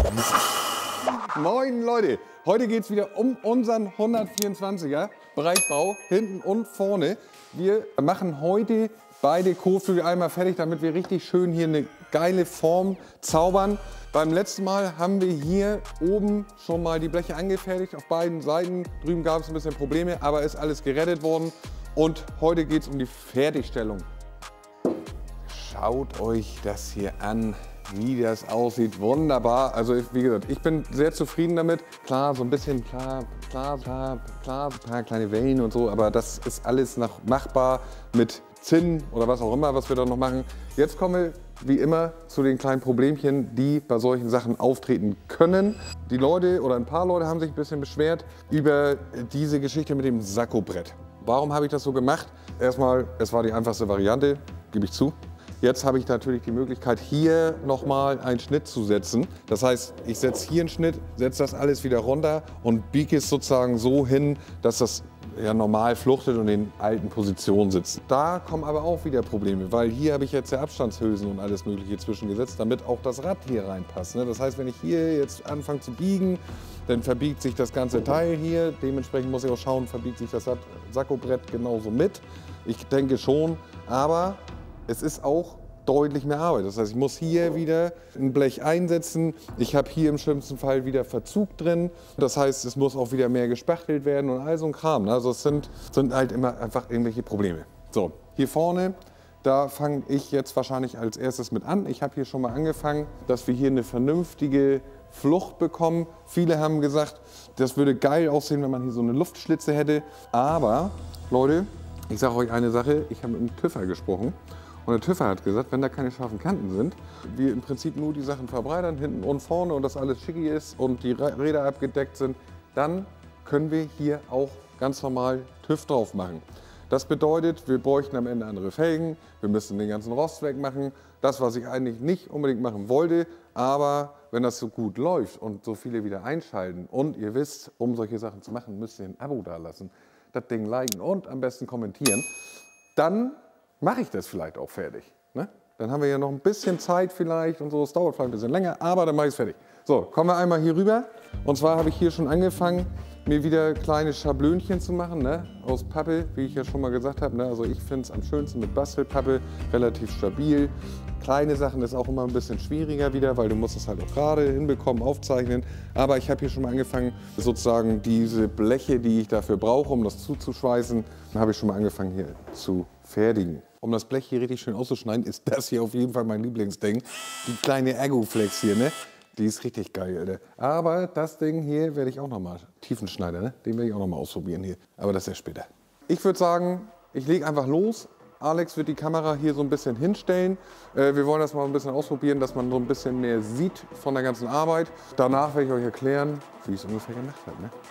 Moin Leute, heute geht es wieder um unseren 124er Breitbau, hinten und vorne. Wir machen heute beide Kotflügel einmal fertig, damit wir richtig schön hier eine geile Form zaubern. Beim letzten Mal haben wir hier oben schon mal die Bleche angefertigt auf beiden Seiten. Drüben gab es ein bisschen Probleme, aber ist alles gerettet worden. Und heute geht es um die Fertigstellung. Schaut euch das hier an, wie das aussieht. Wunderbar. Also wie gesagt, ich bin sehr zufrieden damit. Klar, so ein bisschen, klar, ein paar kleine Wellen und so, aber das ist alles noch machbar mit Zinn oder was auch immer, was wir da noch machen. Jetzt kommen wir wie immer zu den kleinen Problemchen, die bei solchen Sachen auftreten können. Die Leute oder ein paar Leute haben sich ein bisschen beschwert über diese Geschichte mit dem Sakkobrett. Warum habe ich das so gemacht? Erstmal, es war die einfachste Variante, gebe ich zu. Jetzt habe ich natürlich die Möglichkeit, hier nochmal einen Schnitt zu setzen. Das heißt, ich setze hier einen Schnitt, setze das alles wieder runter und biege es sozusagen so hin, dass das ja normal fluchtet und in alten Positionen sitzt. Da kommen aber auch wieder Probleme, weil hier habe ich jetzt ja Abstandshülsen und alles Mögliche zwischengesetzt, damit auch das Rad hier reinpasst. Das heißt, wenn ich hier jetzt anfange zu biegen, dann verbiegt sich das ganze Teil hier. Dementsprechend muss ich auch schauen, verbiegt sich das Sakkobrett genauso mit. Ich denke schon, aber es ist auch deutlich mehr Arbeit. Das heißt, ich muss hier wieder ein Blech einsetzen. Ich habe hier im schlimmsten Fall wieder Verzug drin. Das heißt, es muss auch wieder mehr gespachtelt werden und all so ein Kram. Also es sind halt immer einfach irgendwelche Probleme. So, hier vorne, da fange ich jetzt wahrscheinlich als erstes mit an. Ich habe hier schon mal angefangen, dass wir hier eine vernünftige Flucht bekommen. Viele haben gesagt, das würde geil aussehen, wenn man hier so eine Luftschlitze hätte. Aber, Leute, ich sage euch eine Sache, ich habe mit dem TÜVer gesprochen. Und der TÜVer hat gesagt, wenn da keine scharfen Kanten sind, wir im Prinzip nur die Sachen verbreitern, hinten und vorne und das alles schicki ist und die Räder abgedeckt sind, dann können wir hier auch ganz normal TÜV drauf machen. Das bedeutet, wir bräuchten am Ende andere Felgen, wir müssen den ganzen Rost wegmachen. Das, was ich eigentlich nicht unbedingt machen wollte, aber wenn das so gut läuft und so viele wieder einschalten und ihr wisst, um solche Sachen zu machen, müsst ihr ein Abo dalassen, das Ding liken und am besten kommentieren, dann mache ich das vielleicht auch fertig. Ne? Dann haben wir ja noch ein bisschen Zeit vielleicht und so. Es dauert vielleicht ein bisschen länger, aber dann mache ich es fertig. So, kommen wir einmal hier rüber. Und zwar habe ich hier schon angefangen, mir wieder kleine Schablönchen zu machen, ne? Aus Pappe, wie ich ja schon mal gesagt habe. Ne? Also ich finde es am schönsten mit Bastelpappe, relativ stabil. Kleine Sachen ist auch immer ein bisschen schwieriger wieder, weil du musst es halt auch gerade hinbekommen, aufzeichnen. Aber ich habe hier schon mal angefangen, sozusagen diese Bleche, die ich dafür brauche, um das zuzuschweißen, habe ich schon mal angefangen hier zu fertigen. Um das Blech hier richtig schön auszuschneiden, ist das hier auf jeden Fall mein Lieblingsding. Die kleine Ergoflex hier, ne? Die ist richtig geil, Alter. Aber das Ding hier werde ich auch noch mal, Tiefenschneider, ne? Den werde ich auch noch mal ausprobieren hier. Aber das ist ja später. Ich würde sagen, ich lege einfach los. Alex wird die Kamera hier so ein bisschen hinstellen. Wir wollen das mal ein bisschen ausprobieren, dass man so ein bisschen mehr sieht von der ganzen Arbeit. Danach werde ich euch erklären, wie ich es ungefähr gemacht habe, ne?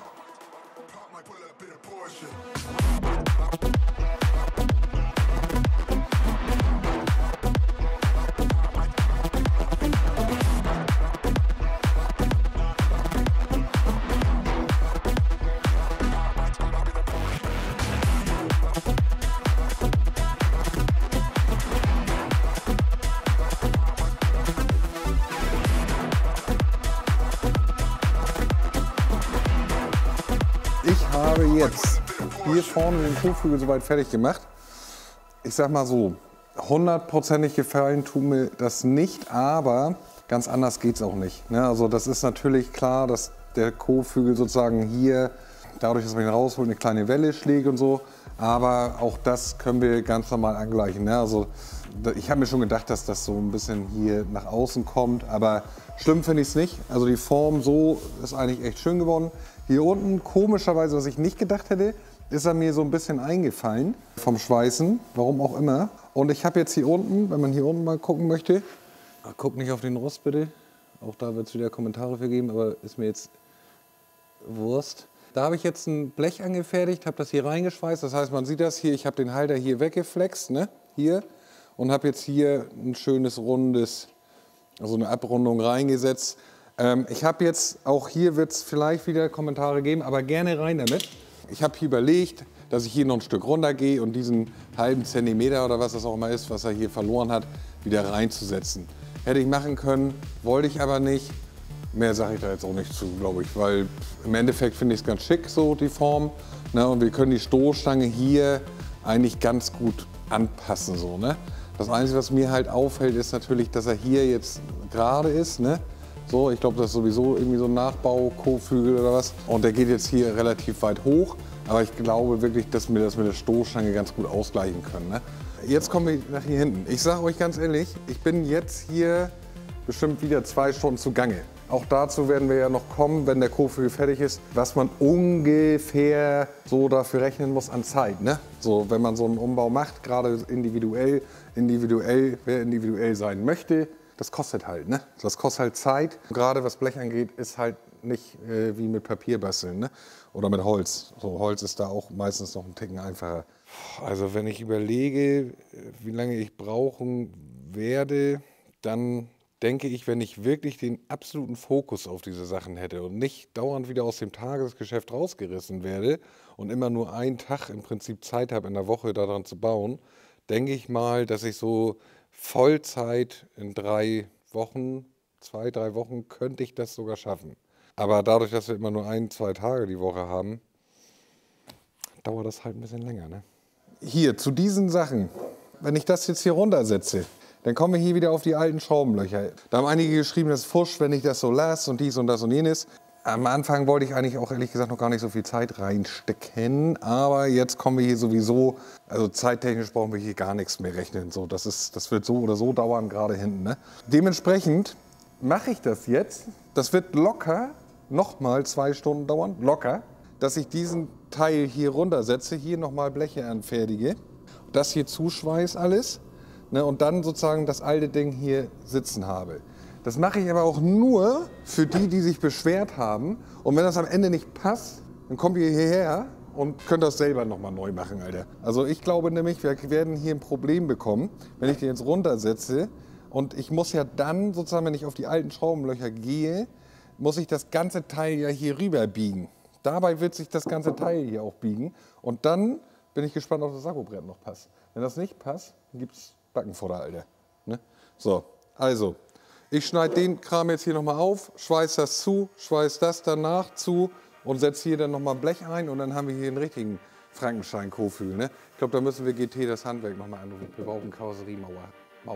Ich habe jetzt hier vorne den Kotflügel soweit fertig gemacht. Ich sag mal so, 100%ig gefallen tut mir das nicht, aber ganz anders geht es auch nicht. Ne? Also das ist natürlich klar, dass der Kotflügel sozusagen hier, dadurch, dass man ihn rausholt, eine kleine Welle schlägt und so. Aber auch das können wir ganz normal angleichen. Ne? Also ich habe mir schon gedacht, dass das so ein bisschen hier nach außen kommt, aber schlimm finde ich es nicht. Also die Form so ist eigentlich echt schön geworden. Hier unten, komischerweise, was ich nicht gedacht hätte, ist er mir so ein bisschen eingefallen vom Schweißen, warum auch immer. Und ich habe jetzt hier unten, wenn man hier unten mal gucken möchte, guck nicht auf den Rost bitte, auch da wird es wieder Kommentare für geben, aber ist mir jetzt Wurst. Da habe ich jetzt ein Blech angefertigt, habe das hier reingeschweißt, das heißt, man sieht das hier, ich habe den Halter hier weggeflext, ne, hier, und habe jetzt hier ein schönes rundes, also eine Abrundung reingesetzt. Ich habe jetzt, auch hier wird es vielleicht wieder Kommentare geben, aber gerne rein damit. Ich habe hier überlegt, dass ich hier noch ein Stück runter gehe und diesen halben Zentimeter oder was das auch immer ist, was er hier verloren hat, wieder reinzusetzen. Hätte ich machen können, wollte ich aber nicht. Mehr sage ich da jetzt auch nicht zu, glaube ich, weil im Endeffekt finde ich es ganz schick, so die Form. Ne? Und wir können die Stoßstange hier eigentlich ganz gut anpassen. So, ne? Das Einzige, was mir halt auffällt, ist natürlich, dass er hier jetzt gerade ist. Ne? So, ich glaube, das ist sowieso irgendwie so ein Nachbau-Kotflügel oder was. Und der geht jetzt hier relativ weit hoch. Aber ich glaube wirklich, dass wir das mit der Stoßstange ganz gut ausgleichen können. Ne? Jetzt kommen wir nach hier hinten. Ich sage euch ganz ehrlich, ich bin jetzt hier bestimmt wieder 2 Stunden zugange. Auch dazu werden wir ja noch kommen, wenn der Kotflügel fertig ist, was man ungefähr so dafür rechnen muss an Zeit. Ne? So, wenn man so einen Umbau macht, gerade individuell, wer individuell sein möchte, das kostet halt. Ne? Das kostet halt Zeit. Gerade was Blech angeht, ist halt nicht wie mit Papier basteln, ne? Oder mit Holz. So, Holz ist da auch meistens noch ein Ticken einfacher. Also wenn ich überlege, wie lange ich brauchen werde, dann denke ich, wenn ich wirklich den absoluten Fokus auf diese Sachen hätte und nicht dauernd wieder aus dem Tagesgeschäft rausgerissen werde und immer nur einen Tag im Prinzip Zeit habe in der Woche daran zu bauen, denke ich mal, dass ich so Vollzeit in 3 Wochen, 2, 3 Wochen, könnte ich das sogar schaffen. Aber dadurch, dass wir immer nur 1, 2 Tage die Woche haben, dauert das halt ein bisschen länger. Ne? Hier, zu diesen Sachen, wenn ich das jetzt hier runtersetze, dann kommen wir hier wieder auf die alten Schraubenlöcher. Da haben einige geschrieben, das ist Fusch, wenn ich das so lasse und dies und das und jenes. Am Anfang wollte ich eigentlich auch ehrlich gesagt noch gar nicht so viel Zeit reinstecken. Aber jetzt kommen wir hier sowieso, also zeittechnisch brauchen wir hier gar nichts mehr rechnen. So, das wird so oder so dauern, gerade hinten. Ne? Dementsprechend mache ich das jetzt. Das wird locker nochmal 2 Stunden dauern, locker. Dass ich diesen Teil hier runtersetze, hier nochmal Bleche anfertige. Das hier zuschweiß alles. Ne, und dann sozusagen das alte Ding hier sitzen habe. Das mache ich aber auch nur für die, die sich beschwert haben. Und wenn das am Ende nicht passt, dann kommt ihr hierher und könnt das selber nochmal neu machen, Alter. Also ich glaube nämlich, wir werden hier ein Problem bekommen, wenn ich den jetzt runtersetze. Und ich muss ja dann sozusagen, wenn ich auf die alten Schraubenlöcher gehe, muss ich das ganze Teil ja hier rüber biegen. Dabei wird sich das ganze Teil hier auch biegen. Und dann bin ich gespannt, ob das Sakkobrett noch passt. Wenn das nicht passt, dann gibt es Backenfutter, Alter. Ne? So, also, ich schneide den Kram jetzt hier nochmal auf, schweiß das zu, schweiß das danach zu und setze hier dann nochmal Blech ein und dann haben wir hier einen richtigen Frankenstein-Kotflügel. Ne? Ich glaube, da müssen wir GT das Handwerk nochmal anrufen. Wir brauchen Karosseriemaurer.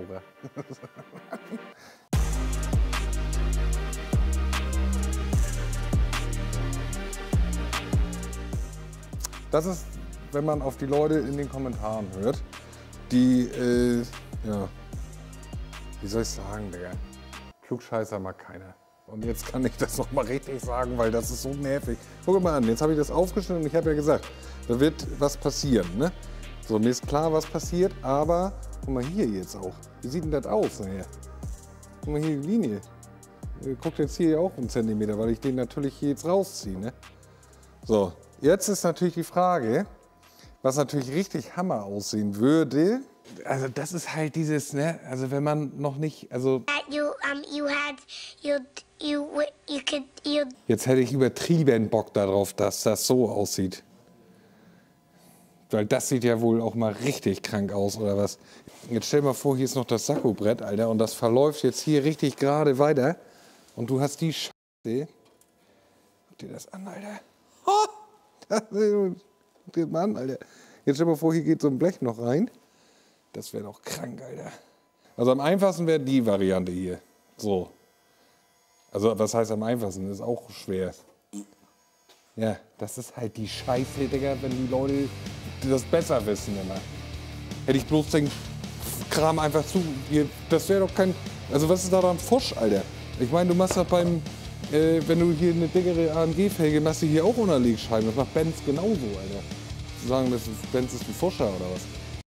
Das ist, wenn man auf die Leute in den Kommentaren hört, die, ja, wie soll ich sagen, Digga? Klugscheißer mag keiner. Und jetzt kann ich das noch mal richtig sagen, weil das ist so nervig. Guck mal an, jetzt habe ich das aufgeschnitten und ich habe ja gesagt, da wird was passieren, ne? So, mir ist klar, was passiert, aber guck mal hier jetzt auch. Wie sieht denn das aus nachher? Guck mal hier die Linie. Guckt jetzt hier auch 1 Zentimeter, weil ich den natürlich hier jetzt rausziehe, ne? So, jetzt ist natürlich die Frage, was natürlich richtig Hammer aussehen würde. Also das ist halt dieses, ne, also wenn man noch nicht, also jetzt hätte ich übertrieben Bock darauf, dass das so aussieht. Weil das sieht ja wohl auch mal richtig krank aus, oder was? Jetzt stell mal vor, hier ist noch das Sakkobrett, Alter, und das verläuft jetzt hier richtig gerade weiter. Und du hast die Scheiße. Guck dir das an, Alter. Guck dir das mal an, Alter. Jetzt stell mal vor, hier geht so ein Blech noch rein. Das wäre doch krank, Alter. Also am einfachsten wäre die Variante hier. So. Also was heißt am einfachsten? Das ist auch schwer. Ja, das ist halt die Scheiße, Digga, wenn die Leute das besser wissen immer. Hätte ich bloß den Kram einfach zu. Hier, das wäre doch kein. Also was ist daran Fusch, Alter? Ich meine, du machst doch beim. Wenn du hier eine dickere AMG-Felge machst, du hier auch Unterlegscheiben. Das macht Benz genauso, Alter. Zu sagen, Benz ist ein Fuscher oder was?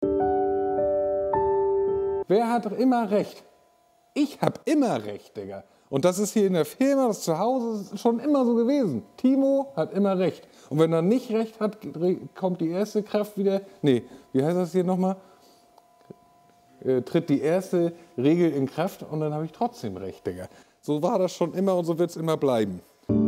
Wer hat immer recht? Ich hab immer recht, Digga. Und das ist hier in der Firma, das zu Hause ist schon immer so gewesen. Timo hat immer recht. Und wenn er nicht recht hat, kommt die erste Kraft wieder. Nee, wie heißt das hier nochmal? Tritt die erste Regel in Kraft und dann habe ich trotzdem recht, Digga. So war das schon immer und so wird es immer bleiben.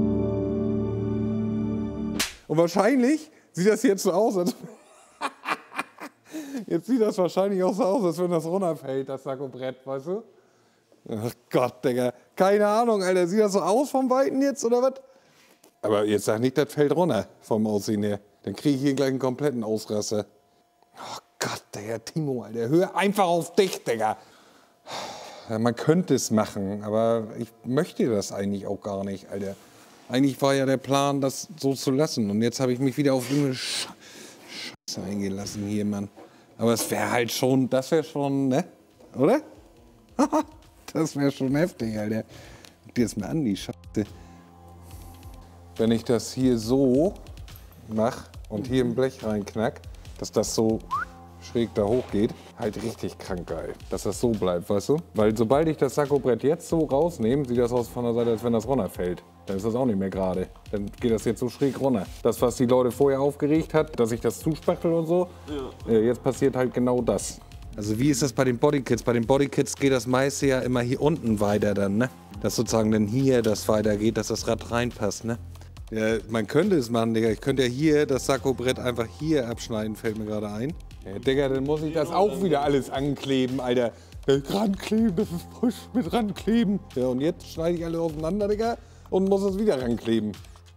Und wahrscheinlich sieht das jetzt so aus, als jetzt sieht das wahrscheinlich auch so aus, als wenn das runterfällt, das Sakkobrett, weißt du? Ach Gott, Digga. keine Ahnung, Alter. Sieht das so aus vom Weiten jetzt, oder was? Aber jetzt sag nicht, das fällt runter vom Aussehen her. Dann kriege ich hier gleich einen kompletten Ausraster. Oh Gott, der Timo, Alter. Hör einfach auf dich, Digga. Ja, man könnte es machen, aber ich möchte das eigentlich auch gar nicht, Alter. Eigentlich war ja der Plan, das so zu lassen. Und jetzt habe ich mich wieder auf irgendeine Scheiße eingelassen hier, Mann. Aber es wäre halt schon, das wäre schon, ne? Oder? Das wäre schon heftig, Alter. Guck dir das mal an, die Scheiße. Wenn ich das hier so mache und hier im Blech reinknack, dass das so schräg da hoch geht, halt richtig krank geil, dass das so bleibt, weißt du? Weil sobald ich das Sakkobrett jetzt so rausnehme, sieht das aus von der Seite, als wenn das runterfällt. Dann ist das auch nicht mehr gerade. Dann geht das jetzt so schräg runter. Das, was die Leute vorher aufgeregt hat, dass ich das zuspachtel und so, jetzt passiert halt genau das. Also wie ist das bei den Bodykits? Bei den Bodykits geht das meiste ja immer hier unten weiter dann, ne? Dass sozusagen dann hier das weitergeht, dass das Rad reinpasst, ne? Ja, man könnte es machen, Digga. Ich könnte ja hier das Sakkobrett einfach hier abschneiden, fällt mir gerade ein. Ja, Digga, dann muss ich das auch wieder alles ankleben, Alter. Rankleben, das ist frisch mit rankleben. Ja, und jetzt schneide ich alle auseinander, Digga, und muss es wieder rankleben.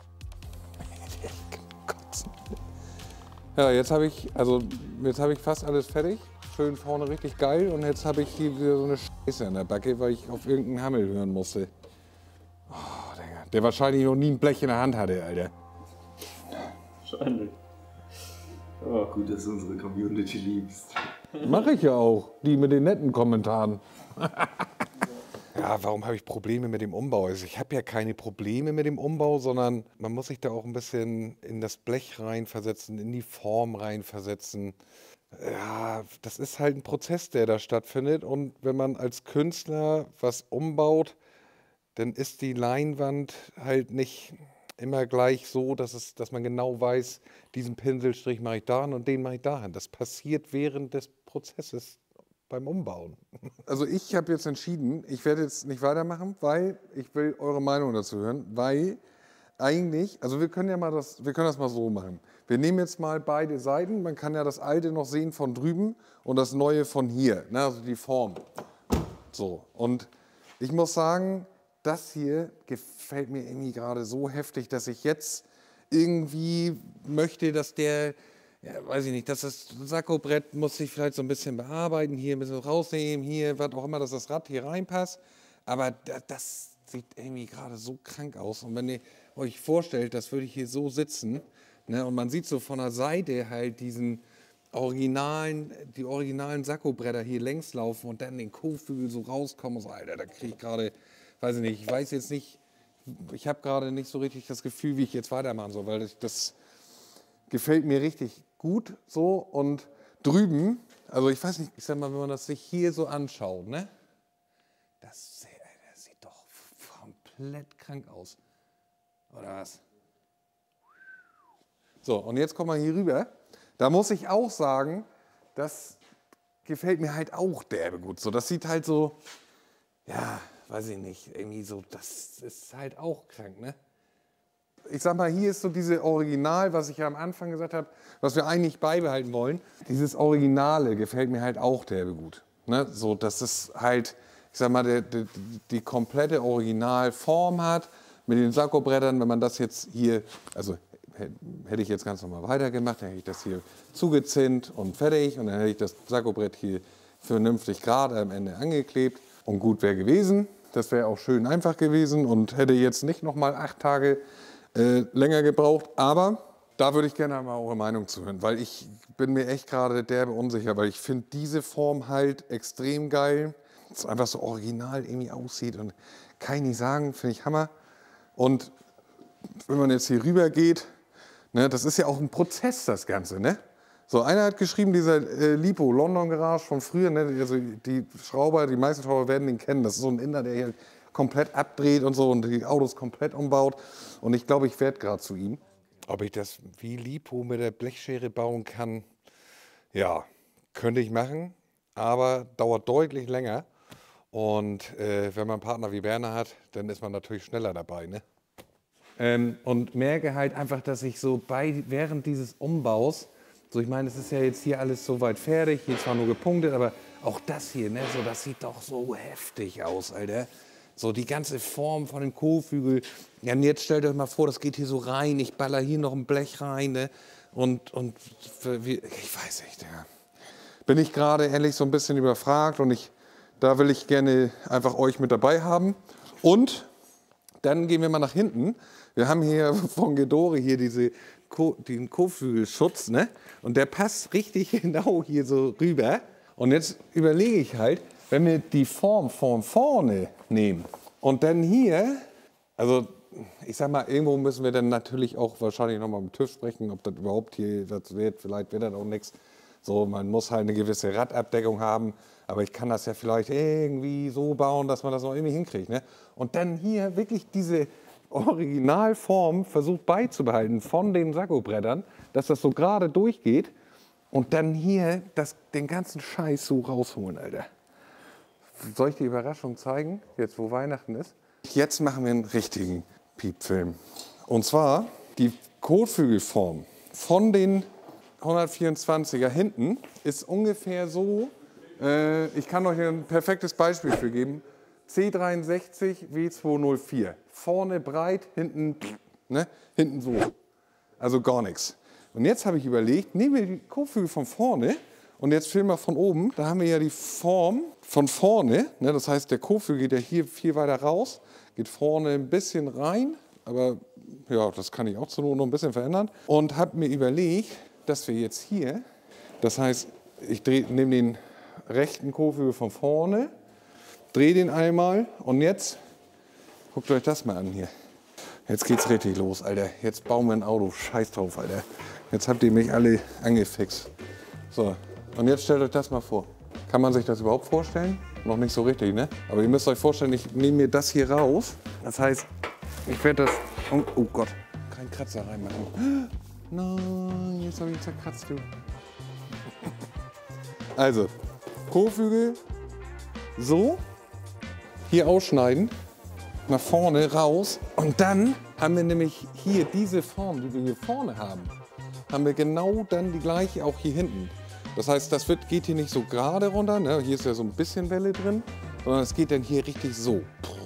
Ja, jetzt habe ich fast alles fertig. Schön vorne richtig geil. Und jetzt habe ich hier wieder so eine Scheiße an der Backe, weil ich auf irgendeinen Hammel hören musste. Oh, Digga. Der wahrscheinlich noch nie ein Blech in der Hand hatte, Alter. Wahrscheinlich. Oh, gut, dass du unsere Community liebst. Mache ich ja auch. Die mit den netten Kommentaren. Ja, warum habe ich Probleme mit dem Umbau? Also ich habe ja keine Probleme mit dem Umbau, sondern man muss sich da auch ein bisschen in das Blech reinversetzen, in die Form reinversetzen. Ja, das ist halt ein Prozess, der da stattfindet. Und wenn man als Künstler was umbaut, dann ist die Leinwand halt nicht immer gleich so, dass man genau weiß, diesen Pinselstrich mache ich dahin und den mache ich dahin. Das passiert während des Prozesses beim Umbauen. Also ich habe jetzt entschieden, ich werde jetzt nicht weitermachen, weil ich will eure Meinung dazu hören, weil eigentlich, also wir können das mal so machen. Wir nehmen jetzt mal beide Seiten, man kann ja das alte noch sehen von drüben und das neue von hier, ne, also die Form. So, und ich muss sagen, das hier gefällt mir irgendwie gerade so heftig, dass ich jetzt irgendwie möchte, dass der, ja, weiß ich nicht, dass das Sakkobrett muss ich vielleicht so ein bisschen bearbeiten, hier ein bisschen rausnehmen, hier, was auch immer, dass das Rad hier reinpasst. Aber das sieht irgendwie gerade so krank aus. Und wenn ihr euch vorstellt, das würde ich hier so sitzen, ne, und man sieht so von der Seite halt die originalen Sakkobretter hier längs laufen und dann den Kotflügel so rauskommen und so, Alter, da kriege ich gerade, weiß ich nicht, ich weiß jetzt nicht, ich habe gerade nicht so richtig das Gefühl, wie ich jetzt weitermachen soll, weil das gefällt mir richtig gut so. Und drüben, also ich weiß nicht, ich sag mal, wenn man das sich hier so anschaut, ne, das sieht doch komplett krank aus, oder was? So, und jetzt kommen wir hier rüber. Da muss ich auch sagen, das gefällt mir halt auch derbe gut. So, das sieht halt so, ja, weiß ich nicht, irgendwie so, das ist halt auch krank, ne? Ich sag mal, hier ist so diese Original, was ich ja am Anfang gesagt habe, was wir eigentlich beibehalten wollen. Dieses Originale gefällt mir halt auch derbe gut. Ne? So, dass es halt, ich sag mal, die komplette Originalform hat mit den Sakkobrettern. Wenn man das jetzt hier, also hätte ich jetzt ganz normal weitergemacht, dann hätte ich das hier zugezinnt und fertig und dann hätte ich das Sakkobrett hier vernünftig gerade am Ende angeklebt und gut wäre gewesen. Das wäre auch schön einfach gewesen und hätte jetzt nicht noch mal 8 Tage länger gebraucht. Aber da würde ich gerne mal eure Meinung zu hören, weil ich bin mir echt gerade derbe unsicher, weil ich finde diese Form halt extrem geil. Es einfach so original irgendwie aussieht und kann ich nicht sagen, finde ich Hammer. Und wenn man jetzt hier rüber geht, ne, das ist ja auch ein Prozess, das Ganze, ne? So, einer hat geschrieben, dieser Lipo, London Garage von früher, ne, also die meisten Schrauber werden den kennen. Das ist so ein Inder, der hier komplett abdreht und so und die Autos komplett umbaut. Und ich glaube, ich werde gerade zu ihm. Ob ich das wie Lipo mit der Blechschere bauen kann, ja, könnte ich machen, aber dauert deutlich länger. Und wenn man einen Partner wie Werner hat, dann ist man natürlich schneller dabei, ne? Und merke halt einfach, dass ich so während dieses Umbaus, so ich meine, es ist ja jetzt hier alles so weit fertig, hier zwar nur gepunktet, aber auch das hier, ne, so, das sieht doch so heftig aus, Alter. So die ganze Form von den Kotflügel. Ja, und jetzt stellt euch mal vor, das geht hier so rein. Ich baller hier noch ein Blech rein. Ne? Und ich weiß nicht, ja. Bin ich gerade ehrlich so ein bisschen überfragt und da will ich gerne einfach euch mit dabei haben. Und dann gehen wir mal nach hinten. Wir haben hier von Gedore hier den Kotflügelschutz, ne? Und der passt richtig genau hier so rüber. Und jetzt überlege ich halt, wenn wir die Form von vorne nehmen und dann hier, also ich sag mal, irgendwo müssen wir dann natürlich auch wahrscheinlich nochmal mit dem TÜV sprechen, ob das überhaupt hier was wird. Vielleicht wird das auch nichts. So, man muss halt eine gewisse Radabdeckung haben. Aber ich kann das ja vielleicht irgendwie so bauen, dass man das noch irgendwie hinkriegt. Ne? Und dann hier wirklich diese Originalform versucht beizubehalten von den Sakkobrettern, dass das so gerade durchgeht. Und dann hier den ganzen Scheiß so rausholen, Alter. Soll ich die Überraschung zeigen, jetzt wo Weihnachten ist? Jetzt machen wir einen richtigen Piepfilm. Und zwar die Kotflügelform von den 124er hinten ist ungefähr so, ich kann euch ein perfektes Beispiel für geben, C63 W204. Vorne breit, hinten, ne, hinten so. Also gar nichts. Und jetzt habe ich überlegt, nehmen wir die Kotflügel von vorne und jetzt filmen wir von oben. Da haben wir ja die Form von vorne. Ne, das heißt, der Kotflügel geht ja hier viel weiter raus, geht vorne ein bisschen rein. Aber ja, das kann ich auch zur Not noch ein bisschen verändern. Und habe mir überlegt, dass wir jetzt hier, das heißt, ich nehme den rechten Kotflügel von vorne, drehe den einmal und jetzt, guckt euch das mal an hier. Jetzt geht's richtig los, Alter. Jetzt bauen wir ein Auto. Scheiß drauf, Alter. Jetzt habt ihr mich alle angefixt. So, und jetzt stellt euch das mal vor. Kann man sich das überhaupt vorstellen? Noch nicht so richtig, ne? Aber ihr müsst euch vorstellen, ich nehme mir das hier raus. Das heißt, ich werde das... Oh Gott, keinen Kratzer reinmachen. Nein, jetzt habe ich ihn zerkratzt, du. Also, Kotflügel so, hier ausschneiden, nach vorne raus. Und dann haben wir nämlich hier diese Form, die wir hier vorne haben wir genau dann die gleiche auch hier hinten. Das heißt, das geht hier nicht so gerade runter, ne? Hier ist ja so ein bisschen Welle drin, sondern es geht dann hier richtig so.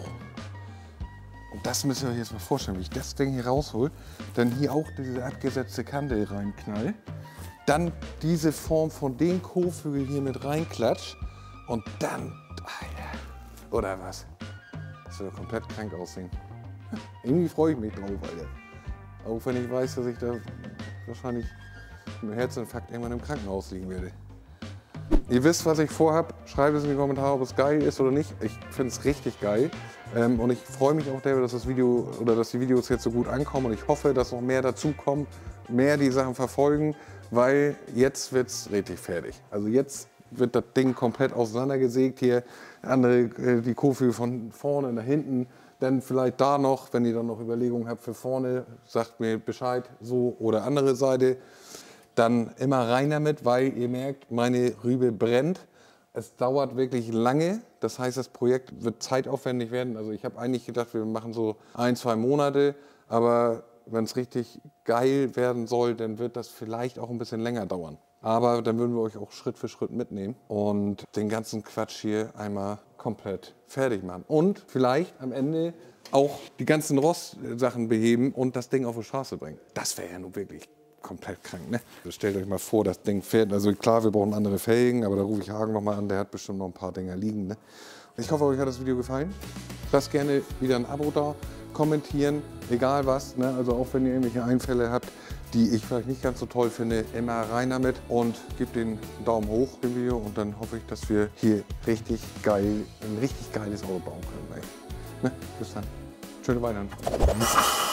Und das müsst ihr euch jetzt mal vorstellen, wie ich das Ding hier raushol, dann hier auch diese abgesetzte Kante reinknall, dann diese Form von den Kotflügel hier mit reinklatsch und dann, Alter, oder was? Das soll komplett krank aussehen. Irgendwie freue ich mich drauf, Alter. Auch wenn ich weiß, dass ich da wahrscheinlich mit einem Herzinfarkt irgendwann im Krankenhaus liegen werde. Ihr wisst, was ich vorhab. Schreibt es in die Kommentare, ob es geil ist oder nicht. Ich finde es richtig geil. Und ich freue mich auch, David, dass die Videos jetzt so gut ankommen. Und ich hoffe, dass noch mehr dazukommen, mehr die Sachen verfolgen, weil jetzt wird es richtig fertig. Also jetzt wird das Ding komplett auseinandergesägt hier. Die Kotflügel von vorne nach hinten. Dann vielleicht da noch, wenn ihr dann noch Überlegungen habt für vorne, sagt mir Bescheid, so oder andere Seite. Dann immer rein damit, weil ihr merkt, meine Rübe brennt. Es dauert wirklich lange. Das heißt, das Projekt wird zeitaufwendig werden. Also ich habe eigentlich gedacht, wir machen so 1-2 Monate. Aber wenn es richtig geil werden soll, dann wird das vielleicht auch ein bisschen länger dauern. Aber dann würden wir euch auch Schritt für Schritt mitnehmen und den ganzen Quatsch hier einmal komplett fertig machen. Und vielleicht am Ende auch die ganzen Rostsachen beheben und das Ding auf die Straße bringen. Das wäre ja nun wirklich komplett krank, ne? Stellt euch mal vor, das Ding fährt. Also klar, wir brauchen andere Felgen, aber da rufe ich Hagen noch mal an, der hat bestimmt noch ein paar Dinger liegen, ne? Ich hoffe, euch hat das Video gefallen. Lasst gerne wieder ein Abo da, kommentieren, egal was, ne? Also auch wenn ihr irgendwelche Einfälle habt, die ich vielleicht nicht ganz so toll finde, immer rein damit und gebt den Daumen hoch dem Video und dann hoffe ich, dass wir hier richtig geil, ein richtig geiles Auto bauen können. Ne? Bis dann. Schöne Weihnachten.